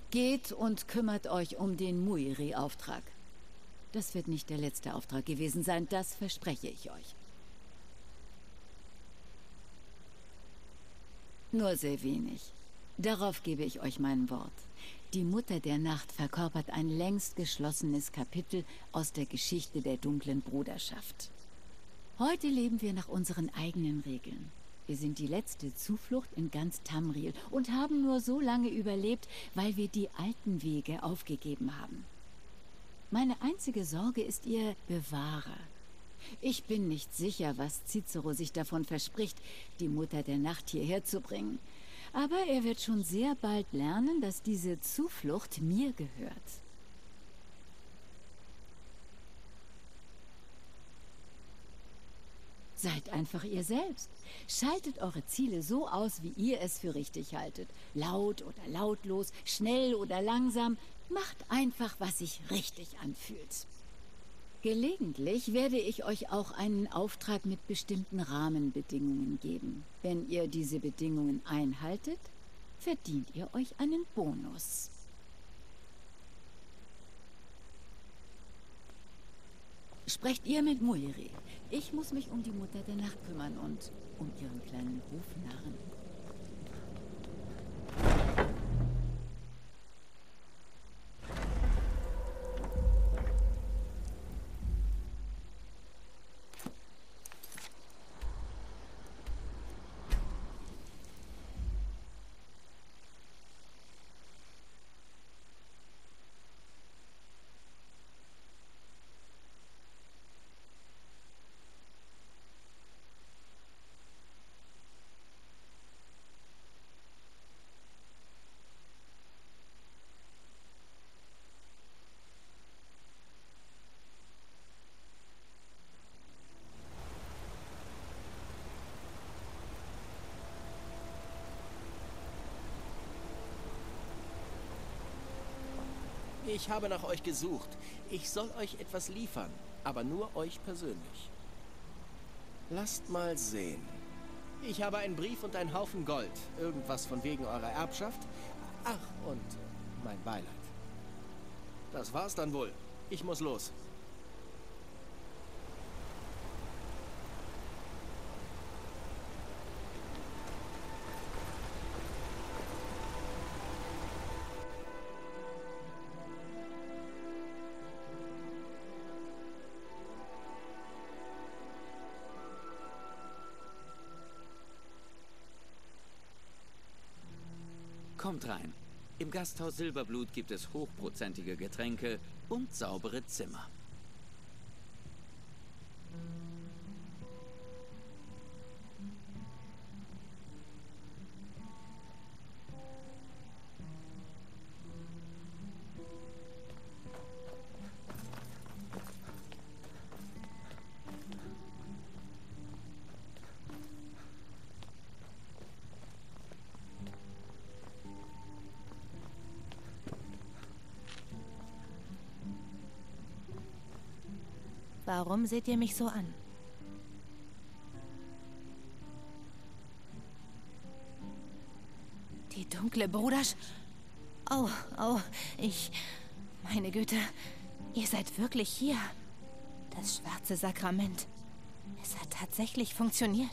Geht und kümmert euch um den Muiri-Auftrag. Das wird nicht der letzte Auftrag gewesen sein, das verspreche ich euch. Nur sehr wenig. Darauf gebe ich euch mein Wort. Die Mutter der Nacht verkörpert ein längst geschlossenes Kapitel aus der Geschichte der dunklen Bruderschaft. Heute leben wir nach unseren eigenen Regeln. Wir sind die letzte Zuflucht in ganz Tamriel und haben nur so lange überlebt, weil wir die alten Wege aufgegeben haben. Meine einzige Sorge ist ihr Bewahrer. Ich bin nicht sicher, was Cicero sich davon verspricht, die Mutter der Nacht hierher zu bringen. Aber er wird schon sehr bald lernen, dass diese Zuflucht mir gehört. Seid einfach ihr selbst. Schaltet eure Ziele so aus, wie ihr es für richtig haltet. Laut oder lautlos, schnell oder langsam. Macht einfach, was sich richtig anfühlt. Gelegentlich werde ich euch auch einen Auftrag mit bestimmten Rahmenbedingungen geben. Wenn ihr diese Bedingungen einhaltet, verdient ihr euch einen Bonus. Sprecht ihr mit Muiri. Ich muss mich um die Mutter der Nacht kümmern und um ihren kleinen Hofnarren. Ich habe nach euch gesucht. Ich soll euch etwas liefern, aber nur euch persönlich. Lasst mal sehen. Ich habe einen Brief und einen Haufen Gold. Irgendwas von wegen eurer Erbschaft. Ach, und mein Beileid. Das war's dann wohl. Ich muss los. Kommt rein. Im Gasthaus Silberblut gibt es hochprozentige Getränke und saubere Zimmer. Warum seht ihr mich so an? Die dunkle Bruderschaft? Oh, meine Güte, ihr seid wirklich hier. Das schwarze Sakrament. Es hat tatsächlich funktioniert.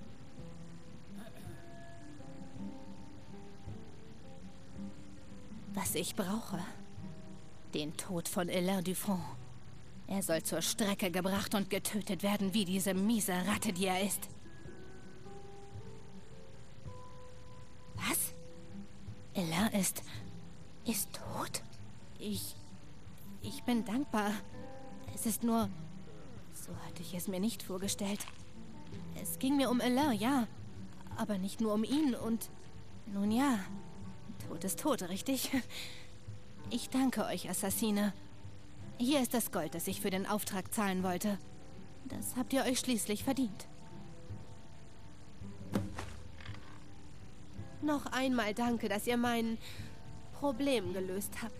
Was ich brauche. Den Tod von Alain Dufont. Er soll zur Strecke gebracht und getötet werden, wie diese miese Ratte, die er ist. Was? Alain ist tot? Ich bin dankbar. Es ist nur... So hatte ich es mir nicht vorgestellt. Es ging mir um Alain, ja. Aber nicht nur um ihn und... Nun ja, Tod ist tot, richtig? Ich danke euch, Assassine. Hier ist das Gold, das ich für den Auftrag zahlen wollte. Das habt ihr euch schließlich verdient. Noch einmal danke, dass ihr mein Problem gelöst habt.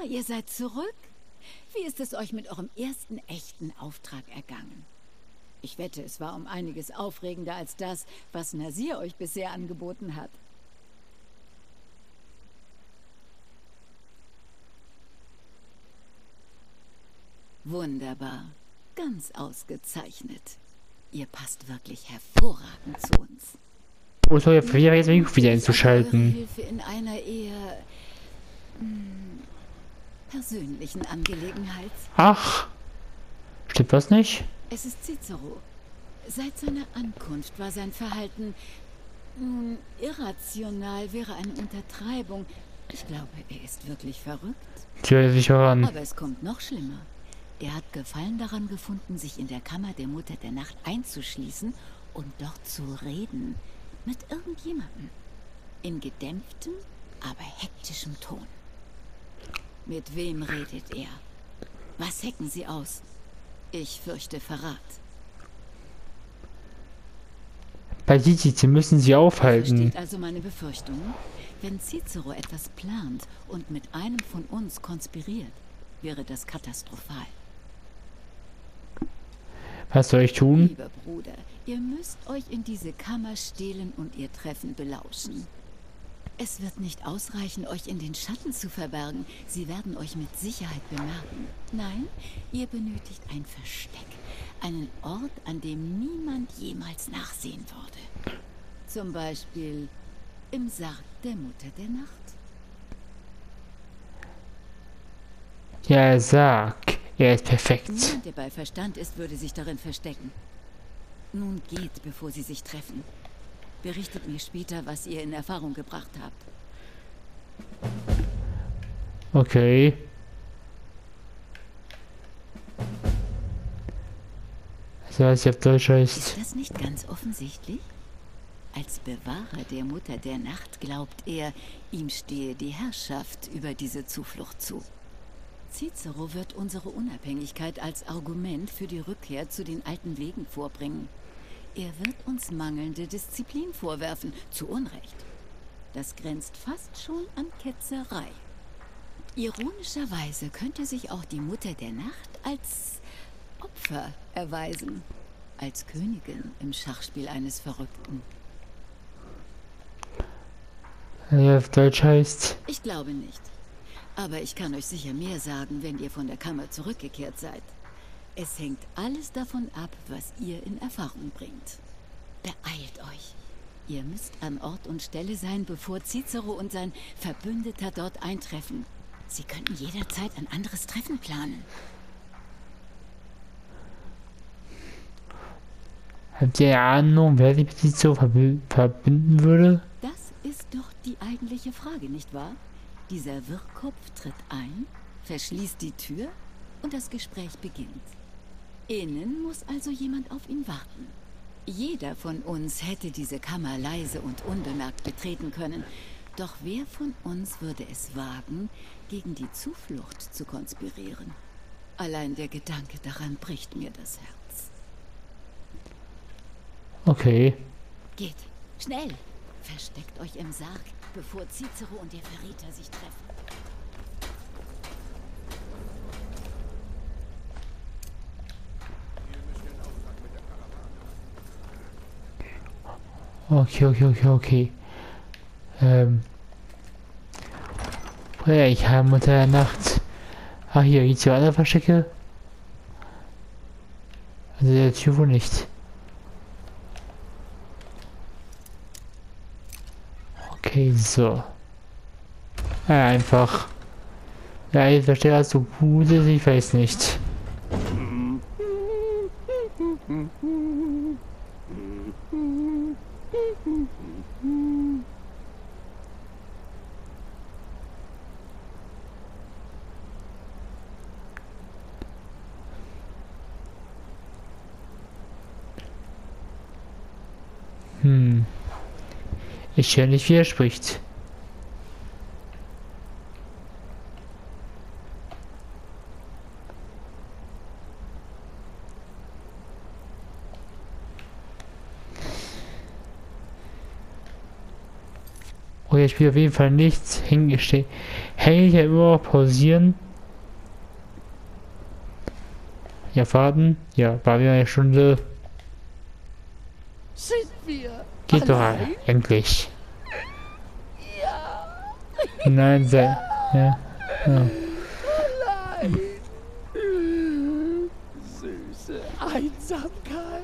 ihr seid zurück? Wie ist es euch mit eurem ersten echten Auftrag ergangen? Ich wette, es war um einiges aufregender als das, was Nasir euch bisher angeboten hat. Wunderbar. Ganz ausgezeichnet. Ihr passt wirklich hervorragend zu uns. Wo soll ich jetzt wieder einzuschalten? Hilfe in einer eher persönlichen Angelegenheit. Ach, stimmt was nicht? Es ist Cicero. Seit seiner Ankunft war sein Verhalten nun irrational, wäre eine Untertreibung. Ich glaube, er ist wirklich verrückt. Tja, sich heran. Aber es kommt noch schlimmer. Er hat Gefallen daran gefunden, sich in der Kammer der Mutter der Nacht einzuschließen und dort zu reden. Mit irgendjemandem. In gedämpftem, aber hektischem Ton. Mit wem redet er? Was hecken sie aus? Ich fürchte Verrat. Bei Sisi müssen sie aufhalten. Versteht also meine Befürchtung? Wenn Cicero etwas plant und mit einem von uns konspiriert, wäre das katastrophal. Was soll ich tun? Lieber Bruder, ihr müsst euch in diese Kammer stehlen und ihr Treffen belauschen. Es wird nicht ausreichen, euch in den Schatten zu verbergen. Sie werden euch mit Sicherheit bemerken. Nein, ihr benötigt ein Versteck. Einen Ort, an dem niemand jemals nachsehen würde. Zum Beispiel im Sarg der Mutter der Nacht. Ja, sag. Er ist perfekt. Niemand, der bei Verstand ist, würde sich darin verstecken. Nun geht, bevor sie sich treffen. Berichtet mir später, was ihr in Erfahrung gebracht habt. Okay. Also, was auf Deutsch heißt. Ist das nicht ganz offensichtlich? Als Bewahrer der Mutter der Nacht glaubt er, ihm stehe die Herrschaft über diese Zuflucht zu. Cicero wird unsere Unabhängigkeit als Argument für die Rückkehr zu den alten Wegen vorbringen. Er wird uns mangelnde Disziplin vorwerfen, zu Unrecht. Das grenzt fast schon an Ketzerei. Ironischerweise könnte sich auch die Mutter der Nacht als Opfer erweisen. Als Königin im Schachspiel eines Verrückten. Ja, auf Deutsch heißt. Ich glaube nicht. Aber ich kann euch sicher mehr sagen, wenn ihr von der Kammer zurückgekehrt seid. Es hängt alles davon ab, was ihr in Erfahrung bringt. Beeilt euch. Ihr müsst an Ort und Stelle sein, bevor Cicero und sein Verbündeter dort eintreffen. Sie könnten jederzeit ein anderes Treffen planen. Habt ihr Ahnung, wer sich mit Cicero verbinden würde? Das ist doch die eigentliche Frage, nicht wahr? Dieser Wirrkopf tritt ein, verschließt die Tür und das Gespräch beginnt. Innen muss also jemand auf ihn warten. Jeder von uns hätte diese Kammer leise und unbemerkt betreten können. Doch wer von uns würde es wagen, gegen die Zuflucht zu konspirieren? Allein der Gedanke daran bricht mir das Herz. Okay. Geht, schnell! Versteckt euch im Sarg, bevor Cicero und der Verräter sich treffen. Okay. Ja, ich habe Mutter der Nacht. Ah, hier gibt's hier andere Verstecke. Also der Tür wohl nicht. Okay, so. Ja, einfach. Ja, jetzt verstehe was so gut ist, ich weiß nicht. Ich höre nicht, wie er spricht. Oh, ich spiele auf jeden Fall nichts kann ich ja immer noch pausieren. Ja, warten. Ja, warten wir eine Stunde. Sind wir Geht doch allein? endlich. Nein, sei. Ja. Ja. Allein. Süße Einsamkeit.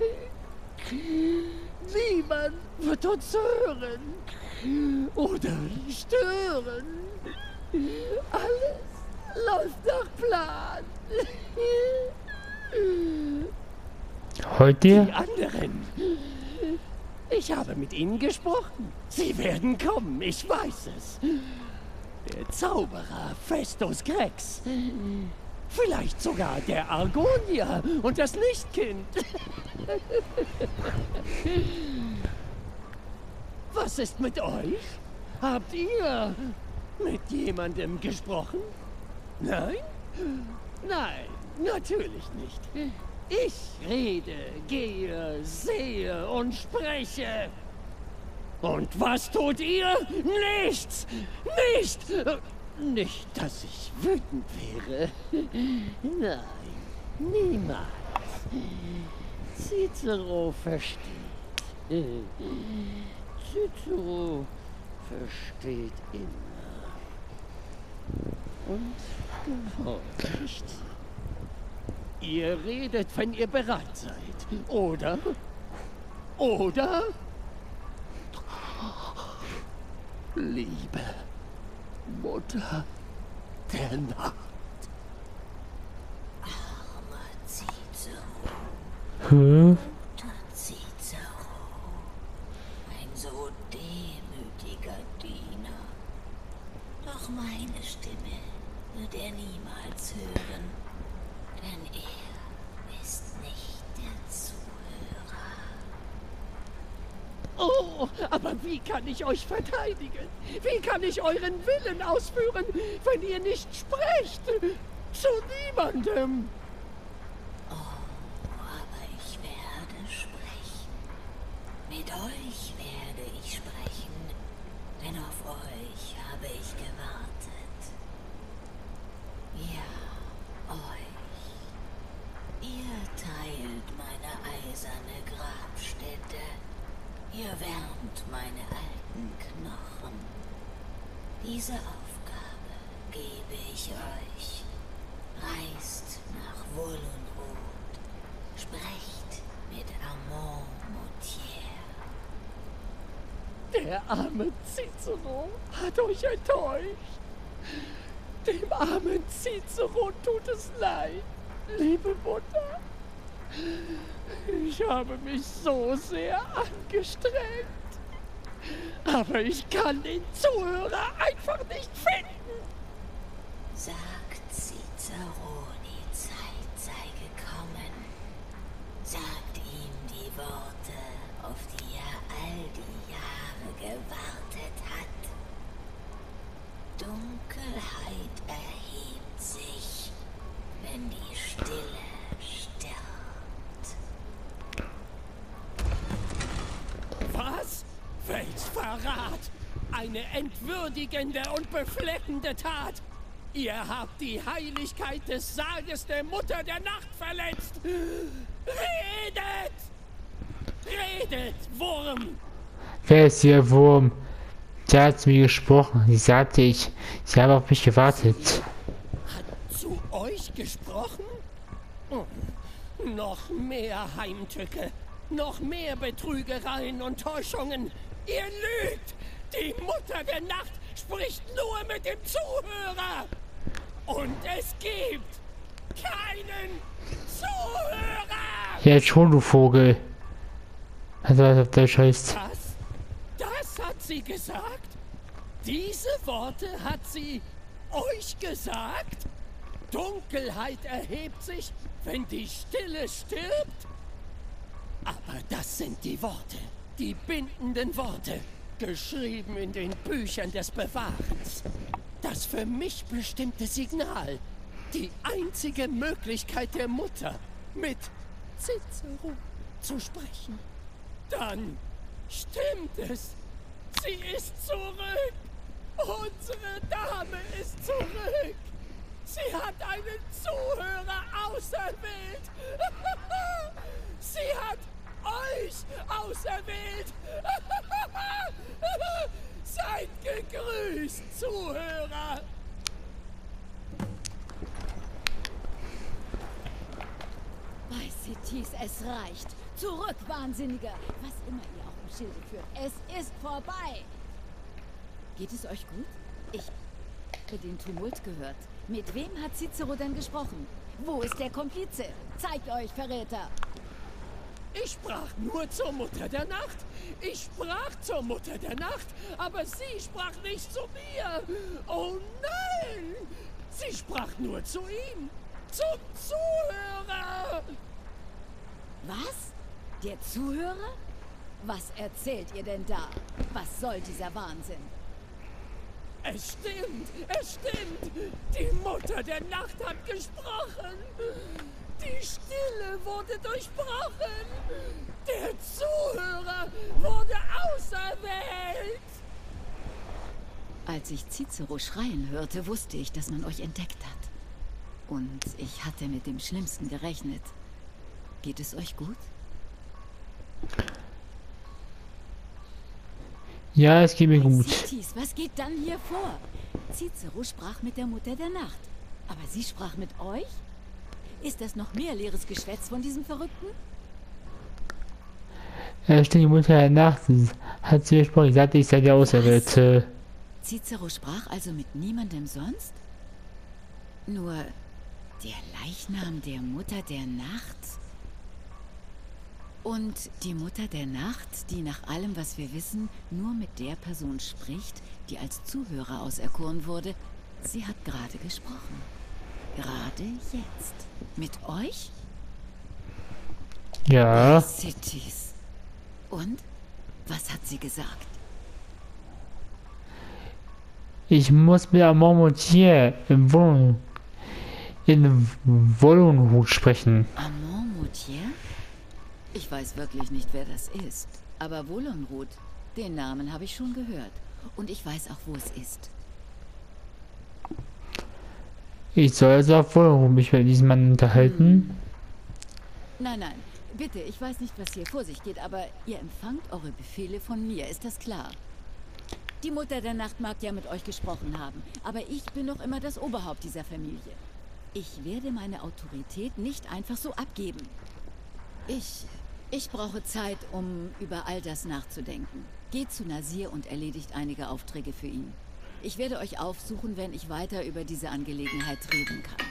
Niemand wird uns hören oder stören. Alles läuft nach Plan. Heute? Die anderen. Ich habe mit ihnen gesprochen. Sie werden kommen, ich weiß es. Der Zauberer Festus Grex. Vielleicht sogar der Argonier und das Lichtkind. Was ist mit euch? Habt ihr mit jemandem gesprochen? Nein? Nein, natürlich nicht. Ich rede, gehe, sehe und spreche. Und was tut ihr? Nichts! Nicht! Nicht, dass ich wütend wäre. Nein, niemals. Cicero versteht. Cicero versteht immer. Und gehorcht. Ihr redet, wenn ihr bereit seid. Oder? Oder? Liebe Mutter der Nacht. Armer Cicero, Hm? Cicero, ein so demütiger Diener. Doch meine Stimme wird er niemals hören, denn er ist nicht der Zuhörer. Oh, aber wie kann ich euch verteidigen? Wie kann ich euren Willen ausführen, wenn ihr nicht sprecht? Zu niemandem. Aber ich werde sprechen. Mit euch werde ich sprechen, denn auf euch habe ich gewartet. Ja, euch. Ihr teilt meine eiserne Grabstätte. Ihr wärmt meine alten Knochen. Diese Aufgabe gebe ich euch. Reist nach Volunrod. Sprecht mit Armand Moutier. Der arme Cicero hat euch enttäuscht. Dem armen Cicero tut es leid, liebe Mutter. Ich habe mich so sehr angestrengt. Aber ich kann den Zuhörer einfach nicht finden. Sagt Cicero, die Zeit sei gekommen. Sagt ihm die Worte, auf die er all die Jahre gewartet hat. Dunkelheit erhebt sich, wenn die Stille stirbt. Was? Welch Verrat! Eine entwürdigende und befleckende Tat! Ihr habt die Heiligkeit des Sarges der Mutter der Nacht verletzt! Redet! Redet, Wurm! Wer ist der Wurm? Der hat zu mir gesprochen. Sie sagte ich habe auf mich gewartet. Hat zu euch gesprochen? Noch mehr Heimtücke, noch mehr Betrügereien und Täuschungen. Ihr lügt! Die Mutter der Nacht spricht nur mit dem Zuhörer! Und es gibt keinen Zuhörer! Ja, schon, du Vogel. Also, was auf Deutsch heißt. Das hat sie gesagt? Diese Worte hat sie euch gesagt? Dunkelheit erhebt sich, wenn die Stille stirbt? Aber das sind die Worte, die bindenden Worte, geschrieben in den Büchern des Bewahrens. Das für mich bestimmte Signal, die einzige Möglichkeit der Mutter, mit Cicero zu sprechen. Dann stimmt es. Sie ist zurück. Unsere Dame ist zurück. Sie hat einen Zuhörer auserwählt. Sie hat euch auserwählt. Seid gegrüßt, Zuhörer. Bei Cities, es reicht. Zurück, Wahnsinniger. Was immer ihr auch im Schilde führt. Es ist vorbei. Geht es euch gut? Ich habe den Tumult gehört. Mit wem hat Cicero denn gesprochen? Wo ist der Komplize? Zeigt euch, Verräter! Ich sprach nur zur Mutter der Nacht. Ich sprach zur Mutter der Nacht, aber sie sprach nicht zu mir. Oh nein! Sie sprach nur zu ihm. Zum Zuhörer! Was? Der Zuhörer? Was erzählt ihr denn da? Was soll dieser Wahnsinn? Es stimmt, es stimmt. Die Mutter der Nacht hat gesprochen. Die Stille wurde durchbrochen. Der Zuhörer wurde auserwählt. Als ich Cicero schreien hörte, wusste ich, dass man euch entdeckt hat. Und ich hatte mit dem Schlimmsten gerechnet. Geht es euch gut? Ja, es geht mir gut. Cities, was geht dann hier vor? Cicero sprach mit der Mutter der Nacht. Aber sie sprach mit euch? Ist das noch mehr leeres Geschwätz von diesem Verrückten? Stimmt, die Mutter der Nacht hat sie gesprochen. Ich sagte, ich sei der Auserwählte. Cicero sprach also mit niemandem sonst? Nur der Leichnam der Mutter der Nacht? Und die Mutter der Nacht, die nach allem, was wir wissen, nur mit der Person spricht, die als Zuhörer auserkoren wurde, sie hat gerade gesprochen. Gerade jetzt. Mit euch? Ja. Cities. Und? Was hat sie gesagt? Ich muss mit Amon Moutier in Wollenhut sprechen. Amon Moutier? Ich weiß wirklich nicht, wer das ist. Aber Wollenrud, den Namen habe ich schon gehört. Und ich weiß auch, wo es ist. Ich soll also auf Wollenhut mich mit diesem Mann unterhalten. Nein, nein. Bitte, ich weiß nicht, was hier vor sich geht, aber ihr empfangt eure Befehle von mir, ist das klar? Die Mutter der Nacht mag ja mit euch gesprochen haben, aber ich bin noch immer das Oberhaupt dieser Familie. Ich werde meine Autorität nicht einfach so abgeben. Ich brauche Zeit, um über all das nachzudenken. Geht zu Nasir und erledigt einige Aufträge für ihn. Ich werde euch aufsuchen, wenn ich weiter über diese Angelegenheit reden kann.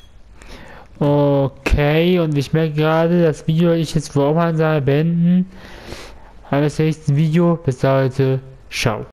Okay, und ich merke gerade, das Video ich jetzt vor beenden. Alles nächste Video. Bis heute. Ciao.